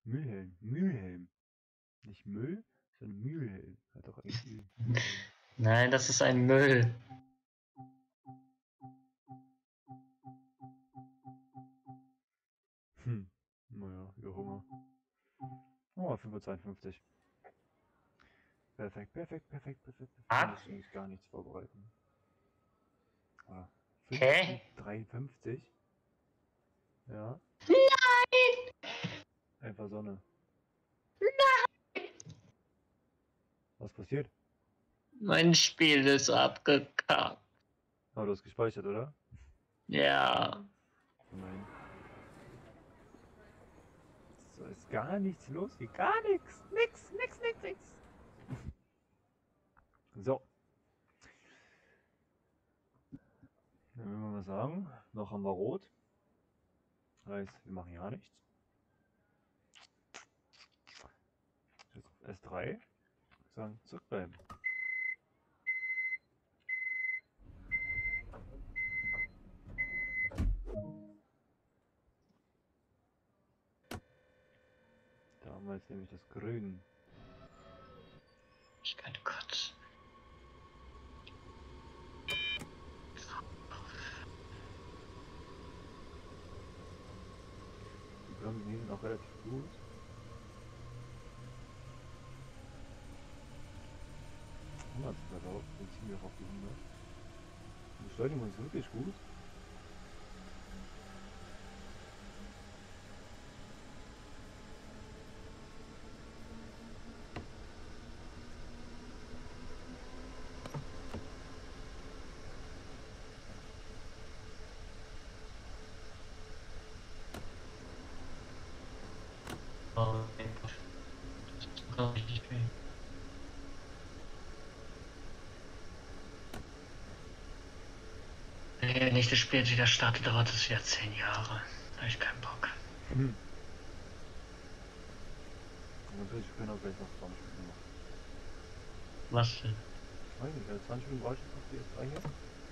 Mühlhelm. Mühlhelm. Nicht Müll, sondern Mühlhelm. Hat doch eigentlich Mühlhelm. Nein, das ist ein Müll. Naja, wie auch immer. Oh, 5:52. Perfekt, perfekt, perfekt, perfekt. Da muss ich eigentlich gar nichts vorbereiten. Ah, Hä? 5:53. Ja. Nein! Einfach Sonne. Was passiert? Mein Spiel ist abgekackt. Oh, du hast gespeichert, oder? Ja. Nein. So ist gar nichts los hier. Gar nichts. Nix. So. Dann würden wir mal sagen, noch haben wir rot. Heißt, wir machen ja nichts. Jetzt S3. Sagen, zurückbleiben. Da haben wir jetzt nämlich das Grün. Ich kann kotzen. Die Bremsen hier sind auch relativ gut. Verlauf, dann ziehen wir auch auf die 100. Die Beschleunigung ist wirklich gut. Oh mein Gott. Das kann richtig weh. Wenn ich das Spiel jetzt wieder starte, dauert es wieder 10 Jahre. Da hab ich keinen Bock. Und natürlich können wir auch gleich noch 20 Minuten machen. Was denn? Ich weiß nicht, 20 Minuten brauche ich jetzt auf die S3 hier.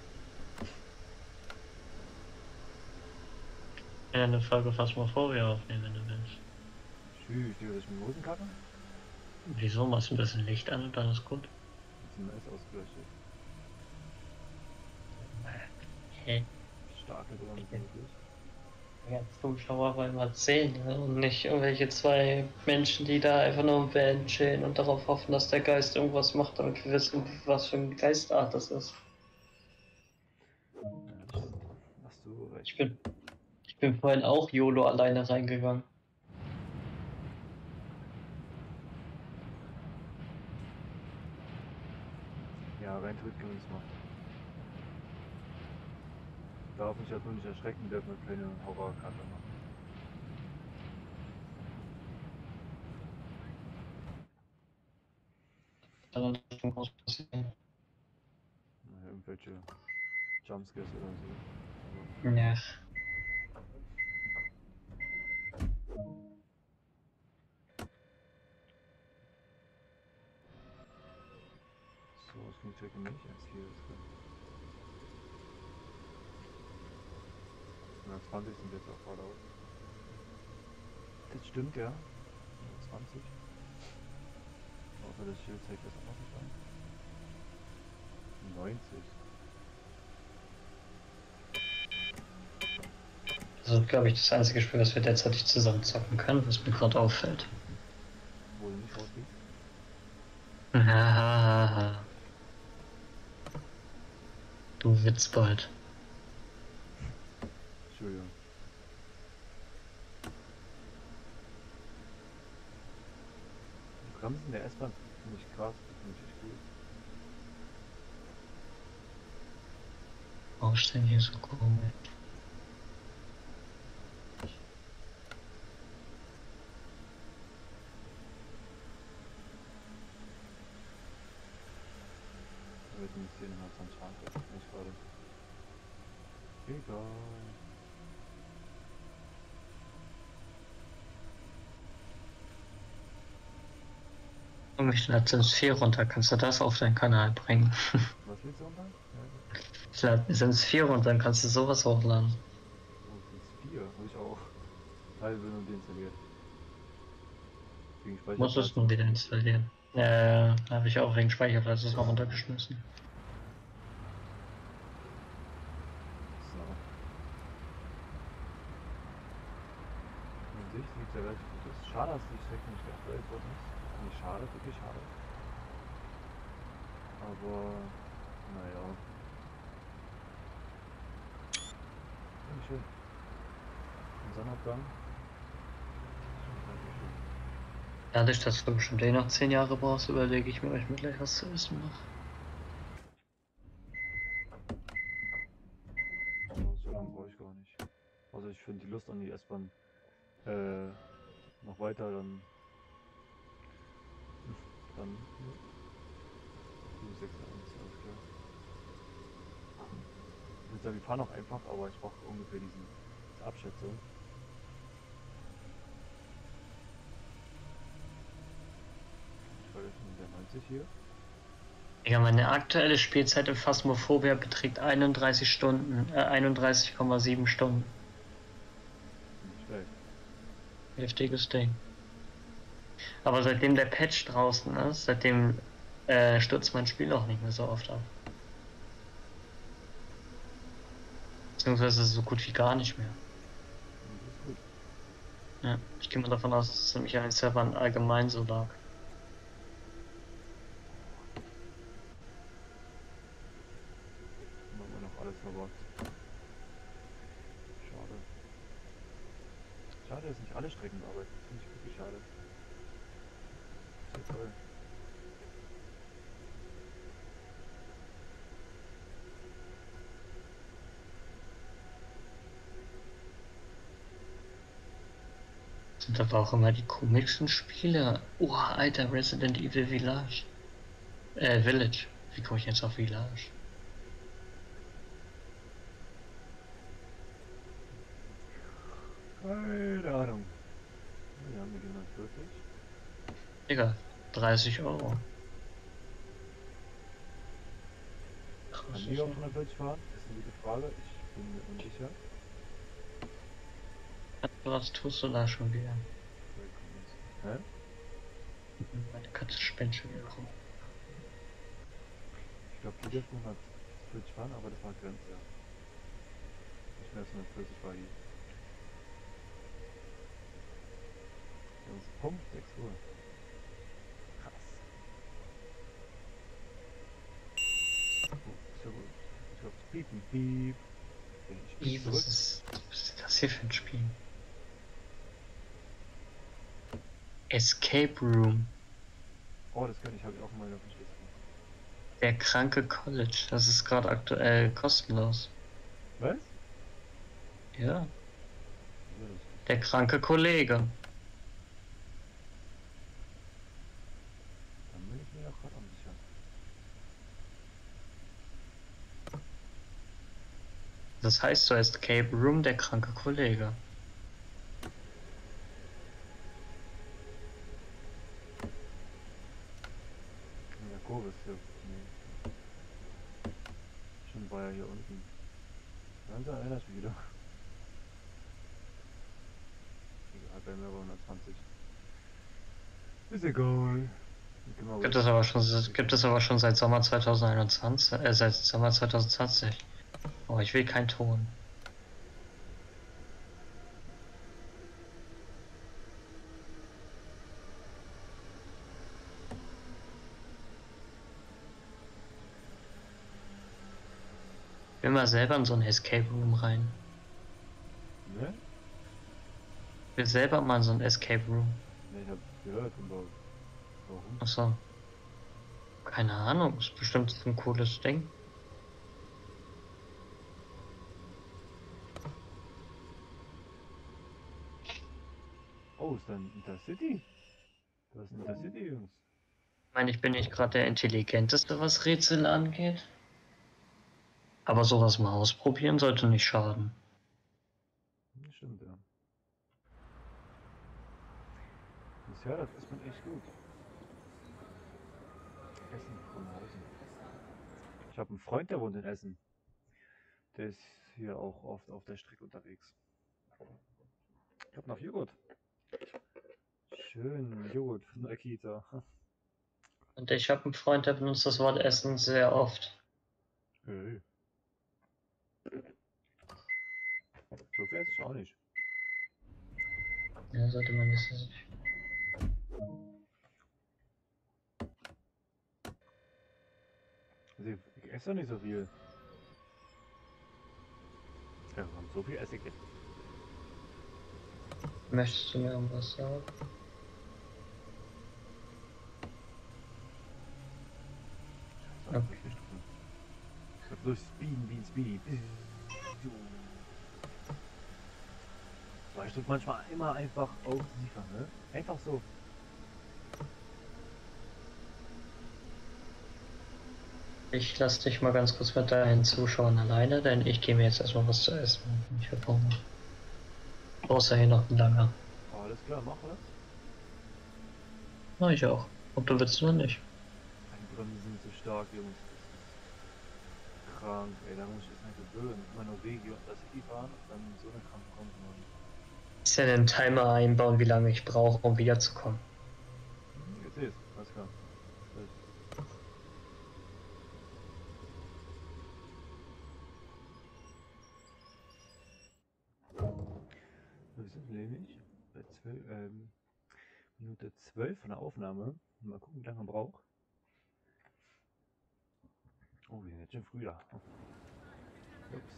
Ja, eine Folge fast mal vor wir aufnehmen, wenn du willst. Tschüss, die was mit Hosenkappe? Wieso? Machst du ein bisschen Licht an und dann ist gut? Jetzt sind wir S ausgeleuchtet. Hä? Starke Bremsen wirklich. Ja, Zuschauer wollen wir sehen, ne? Und nicht irgendwelche zwei Menschen, die da einfach nur im Van chillen und darauf hoffen, dass der Geist irgendwas macht, damit wir wissen, was für ein Geistart das ist. Ja, das stimmt. Hast du recht. Ich bin vorhin auch YOLO alleine reingegangen. Ja, rein theoretisch können wir das machen. Darf mich halt nur nicht erschrecken, dürfen wir keine Horrorkarte machen. Dann schon groß passieren. Naja, irgendwelche Jumpscares oder so. Ja. So, das klingt wirklich nicht. S4 ist drin. 120 sind jetzt auch voll aus. Das stimmt ja. 120. Außer das Schild zeigt das auch noch nicht an. 90. Das ist, glaube ich, das einzige Spiel, was wir derzeit zusammen zocken können, was mir gerade auffällt. Wo du nicht rausgehst. Hahaha. Du Witzbold. Entschuldigung. Die Bremsen der S-Bahn finde ich krass. Finde ich echt gut. Warum ist denn hier so komisch? Da wird ein bisschen was an Schrank. Nicht gerade. Egal. Ich lade Sims 4 runter, kannst du das auf deinen Kanal bringen? Was willst du runter? Ja, Ich lade Sims 4 runter, dann kannst du sowas hochladen. oh, Sims 4 habe ich auch. Teilweise nur deinstalliert. Wegen Muss es Speicherplatz. nur wieder installieren. Habe ich auch wegen Speicherplatz das mal runtergeschmissen. So. An sich sieht es ja relativ gut aus. Schade, dass die Strecke nicht geupdatet worden ist. Nicht schade, wirklich schade. Aber, naja. Nicht schön. Ein Sonnenabgang. Schon relativ schön. Dadurch, dass du bestimmt eh noch 10 Jahre brauchst, überlege ich mir, ob ich mir gleich was zu essen mache. Aber so lange brauche ich gar nicht. Also ich finde die Lust an die S-Bahn noch weiter, dann ja, 761, alles klar. Ich würde sagen, wir fahren auch einfach, aber ich brauche ungefähr diese Abschätzung. Ich war jetzt in der 90 hier. Digga, meine aktuelle Spielzeit in Phasmophobia beträgt 31 Stunden, 31,7 Stunden. Nicht schlecht. Heftiges Ding. Aber seitdem der Patch draußen ist, seitdem stürzt mein Spiel auch nicht mehr so oft ab. Beziehungsweise so gut wie gar nicht mehr. Das ist gut. Ja, ich gehe mal davon aus, dass es nämlich an den Servern allgemein so lag. Dann haben wir noch alles verbuggt. Schade. Schade, dass nicht alle Strecken arbeiten. Das finde ich wirklich schade. Das ist ja toll. Sind aber auch immer die komischsten Spiele. Oh, Alter, Resident Evil Village. Village. Wie komme ich jetzt auf Village? Keine Ahnung. Wir haben die 140. Digga, 30 €. Kann die auf 140 fahren? Das ist eine gute Frage. Ich bin mir unsicher. Was tust du da schon wieder? Hä? Meine Katze spinnt schon wieder rum. Ich glaube, die dürfen 140 fahren, aber das war Grenze. Nicht mehr als 140 war die. Das ist Punkt 6 Uhr. Krass. Oh, ist ja gut. Ich glaube, piep, piep, piep. Ich bin zurück. Was ist das hier für ein Spiel? Escape Room. Oh, das könnte ich, habe ich auch mal auf dem Schlüssel. Der kranke College. Das ist gerade aktuell kostenlos. Was? Ja. Ja, Der kranke Kollege. dann bin ich mir auch gerade unsicher. Das heißt so Escape Room, der kranke Kollege. In der Kurve ist hier. Nee. Schon war ja hier unten. Dann erinnert mich wieder. Egal, bei mir war 120. Ist egal. Gibt es aber schon seit Sommer 2021, seit Sommer 2020. Oh, ich will keinen Ton. Ich will mal selber in so ein Escape Room rein. Ne? Ich will selber mal in so ein Escape Room. Ne, ich hab gehört, aber warum? Achso. Keine Ahnung, ist bestimmt so ein cooles Ding. Oh, ist da ein Intercity? Da ist ein Intercity, Jungs. Ich meine, ich bin nicht gerade der Intelligenteste, was Rätsel angeht. Aber sowas mal ausprobieren sollte nicht schaden. Das stimmt, ja. Bisher, das ist man echt gut. Essen, Brunhausen. Ich habe einen Freund, der wohnt in Essen. Der ist hier auch oft auf der Strecke unterwegs. Ich habe noch Joghurt. schön, Joghurt von Akita. Und ich habe einen Freund, der benutzt das Wort Essen sehr oft. Hey. So viel esse ich auch nicht. Ja, sollte man nicht so. Also ich esse doch nicht so viel. Ja, wir haben so viel Essig jetzt. Möchtest du mir irgendwas sagen? Scheiße, okay. Nicht drin. Das durch Speedy. So, ich drück manchmal immer einfach auf Siefer, ne? Einfach so. Ich lasse dich mal ganz kurz mit deinen Zuschauern alleine, denn ich gehe mir jetzt erstmal was zu essen. Ich habe Hunger. Außer hier noch ein langer. Oh, alles klar, mach was. Na, ich auch. Ob du willst oder nicht. Meine Bremsen sind so stark, Jungs. Das ist krank, ey. Da muss ich jetzt nicht gewöhnen. Immer nur Wege und das City fahren und dann so eine kranke kommt, Mann. Ist ja den Timer einbauen, wie lange ich brauche, um wiederzukommen. Jetzt ist, alles klar. Wir sind nämlich bei 12, Minute 12 von der Aufnahme. Mal gucken, wie lange man braucht. Oh, wir sind jetzt schon früh da. Ups.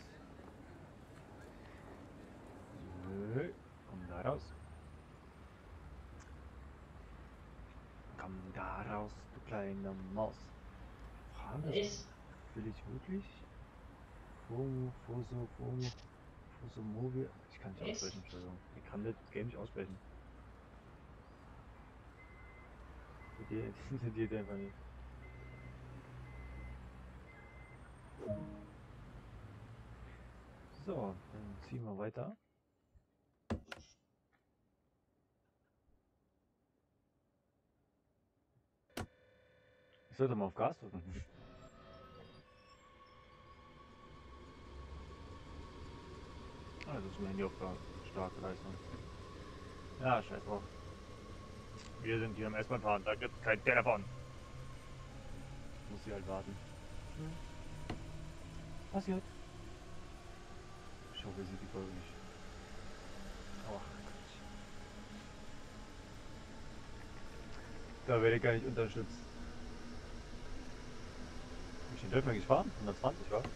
So, komm da raus. Komm da raus, du kleine Maus. Fragen das? Will ich wirklich? Fosomovia. Ich kann nicht aussprechen, Entschuldigung. Ich kann das Game nicht aussprechen. Das geht einfach nicht. So, dann ziehen wir weiter. Ich sollte mal auf Gas drücken. Ah, das ist mein Handy auf starke Leistung. Ja, scheiß drauf. Wir sind hier im S-Bahn fahren, da gibt's kein Telefon. Muss sie halt warten. Passiert. Ich hoffe, ihr seht die Folge nicht. Oh Gott. Da werde ich gar nicht unterstützt. Hab ich den Dörfner gefahren? 120, war?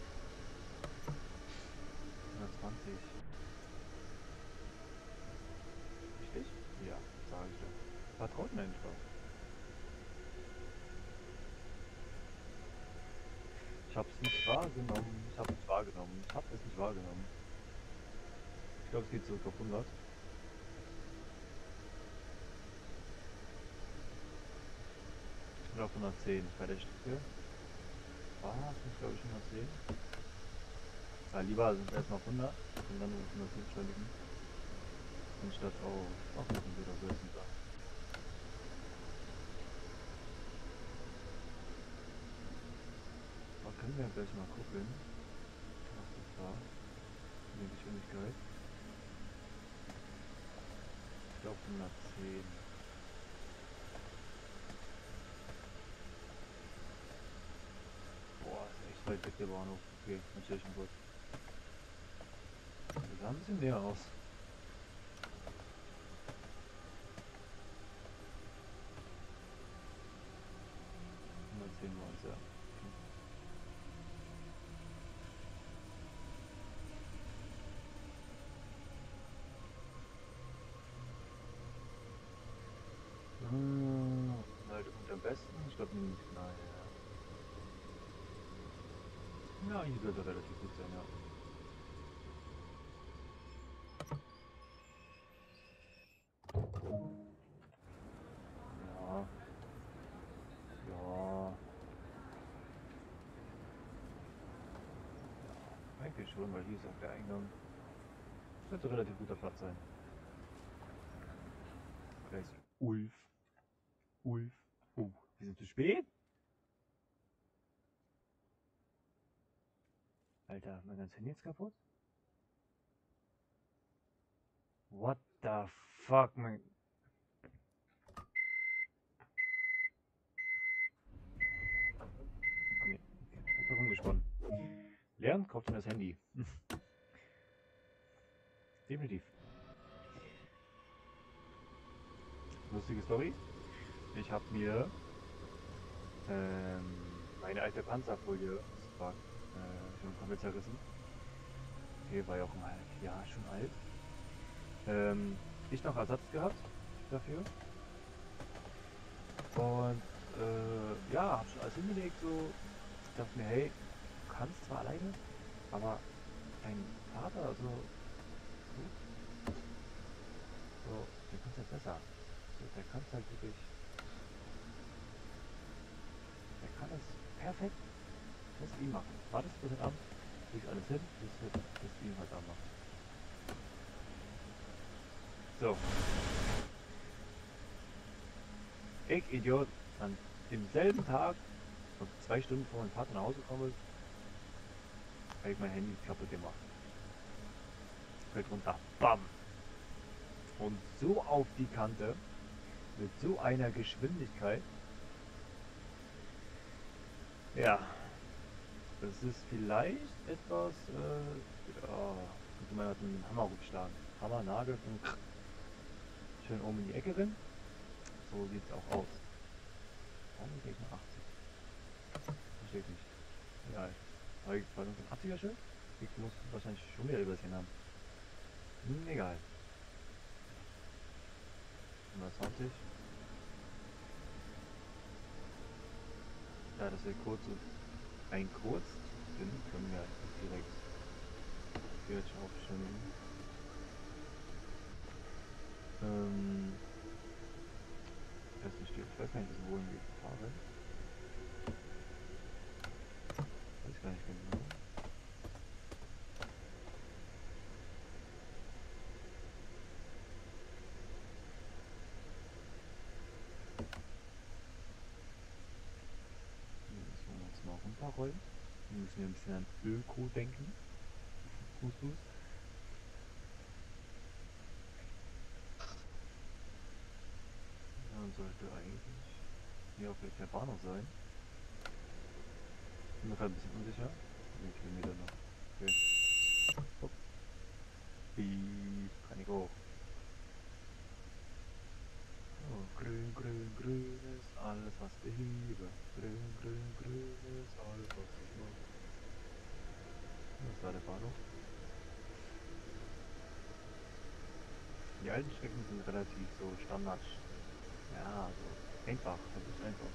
120. Richtig? Ja, sage ich doch. Vertraut mir nicht drauf. Ich hab's nicht wahrgenommen. Ich hab's nicht wahrgenommen. Ich hab es nicht wahrgenommen. Ich glaube, es geht zurück auf 100. Oder auf 110 bei der Strecke. Ah, das ist glaube ich 110. Ja, lieber sind erstmal auf 100 und dann auf 110 beschleunigen. Anstatt auf 100 oder so jetzt da. Aber können wir gleich mal gucken, was das war. Die Geschwindigkeit. Ich glaube 110. Boah, ist echt weit weg der Bahnhof. Okay, natürlich ein Bus. Das sah ein bisschen näher aus. 110 war es, ja. Halt und am besten, ich glaube nämlich, nein, ja. Ja, hier sollte relativ gut sein, ja. Ja, ja, eigentlich schon, weil hier ist auch der Eingang. Sollte relativ guter Platz sein. Da ist Ulf. Ulf. Oh, wir sind zu spät? Alter, mein ganzes Handy jetzt kaputt? What the fuck, mein... lernt, kauft ihr das Handy. Definitiv. Lustige Story. Ich habe mir meine alte Panzerfolie war schon komplett zerrissen. Okay, war ja auch ein halbes Jahr schon alt. Ich noch Ersatz gehabt dafür. Und ja, hab schon alles hingelegt so. Ich dachte mir, hey, du kannst zwar alleine, aber dein Vater, so, der kann es halt besser. So, der kann es halt wirklich, der kann es perfekt, das wie machen. Wartest bis heute Abend, kriegst alles hin, das wie halt Abend machen. So. Ich, Idiot, an demselben Tag, und 2 Stunden vor meinem Vater nach Hause komme, habe ich mein Handy kaputt gemacht. Fällt runter. Bam! Und so auf die Kante, mit so einer Geschwindigkeit. Ja, das ist vielleicht etwas, ja, könnte man mit einem Hammer rumschlagen. Hammer, Nagel und schön oben in die Ecke rein. So sieht es auch aus. Warum gehe ich nach 80? Verstehe ich nicht. Ja, aber ich war 80er schön. Ich muss wahrscheinlich schon wieder übersehen haben. Egal. 120. Ja, das wird kurz und ein kurz bin, können wir direkt aufstellen. Ich weiß gar nicht, wohin wir fahren. Weiß gar nicht genau. Hier müssen wir uns mal runterrollen. Wir müssen wir ein bisschen an Öko denken. Fuß. Dann sollte eigentlich hier auch gleich der Bahnhof sein. Bin mir gerade ein bisschen unsicher. Wie viele Kilometer noch? Okay. Hopp. Wie kann ich hoch? Oh, grün, grün ist alles, was ich liebe. Grün ist alles, was ich mag. Das war der Bahnhof. Die alten Strecken sind relativ so Standard. Ja, so einfach. Das ist einfach.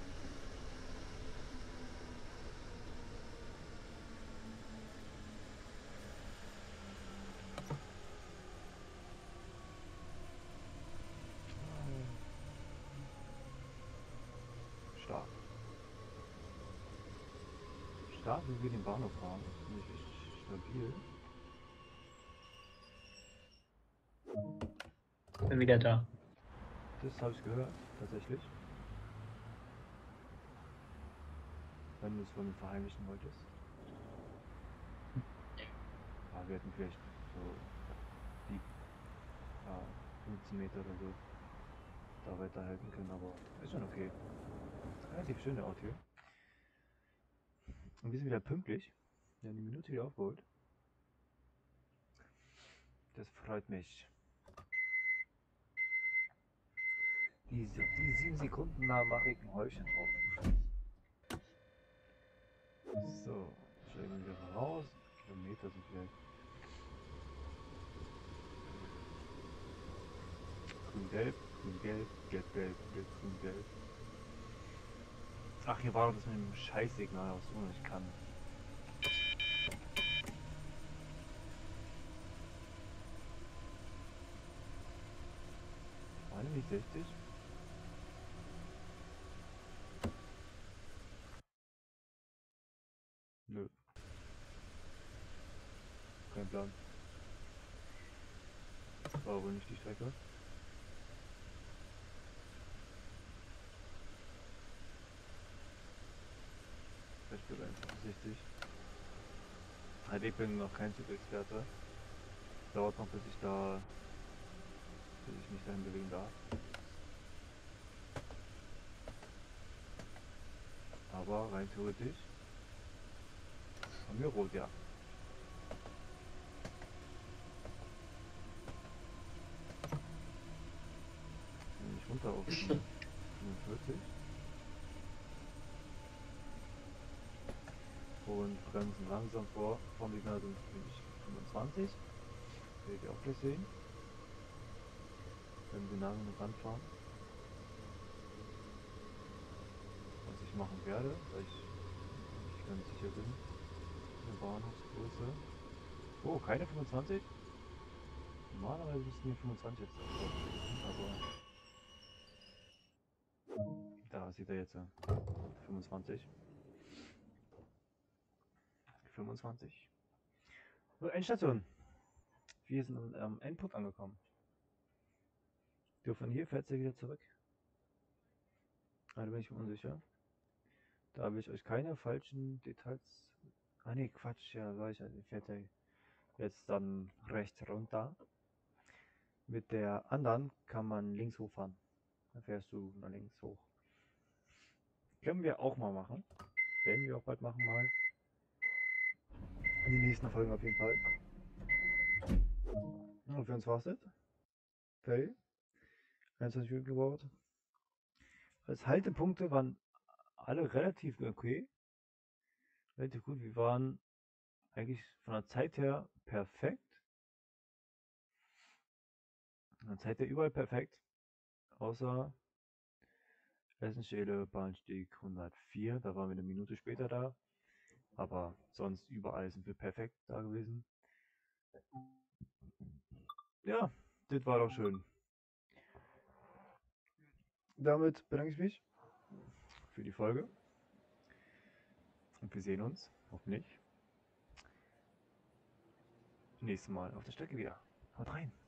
Stark. Stark, wie wir den Bahnhof fahren. Das finde ich echt stabil. Bin wieder da. Das habe ich gehört, tatsächlich. Wenn du es von mir verheimlichen wolltest. Ja, wir hätten vielleicht so die 15 Meter oder so da weiterhalten können, aber ist schon okay. Ist relativ schön der Ort hier. Und wir sind wieder pünktlich. Wir haben die Minute wieder aufgeholt. Das freut mich. Die 7 Sekunden da mache ich ein Häufchen drauf. So, steigen wir wieder raus. Kilometer sind vielleicht. Grün-Gelb, Grün-Gelb, Gelb-Gelb, Grün-Gelb. Ach, hier war doch das mit dem Scheißsignal, was du nicht kann. War nicht 60? Nö. Kein Plan. War wohl nicht die Strecke. Vielleicht sogar einfach 60. Halt, ich bin noch kein Zugexperte. Dauert noch, bis ich mich dahin bewegen darf. Aber rein theoretisch haben wir rot, ja. runter auf 45 und bremsen langsam vor. Vom Signal sind nämlich 25. Werdet ihr auch gleich sehen. Wenn wir nah genug ranfahren. Was ich machen werde, weil ich nicht ganz sicher bin. Eine Bahnhofsgröße. Oh, keine 25? Normalerweise müssten hier 25 jetzt drauf gewesen, aber da sieht er jetzt 25. 25. So, Endstation. Wir sind am Endpunkt angekommen. Von hier fährt sie wieder zurück. Da bin ich mir unsicher. Da will ich euch keine falschen Details. Ah ne, Quatsch, ja, sag ich ja, die fährt ja jetzt dann rechts runter. Mit der anderen kann man links hochfahren. Da fährst du nach links hoch. Können wir auch mal machen. Werden wir auch bald machen mal. In den nächsten Folgen auf jeden Fall. Und für uns war's das. Fertig. 21 Minuten gebaut. Als Haltepunkte waren alle relativ okay. Relativ gut. Wir waren eigentlich von der Zeit her perfekt. Von der Zeit her überall perfekt. Außer Essenschede, Bahnsteig 104. Da waren wir eine Minute später da. Aber sonst überall sind wir perfekt da gewesen. Ja, das war doch schön. Damit bedanke ich mich für die Folge. Und wir sehen uns, hoffentlich, nächstes Mal auf der Strecke wieder. Haut rein!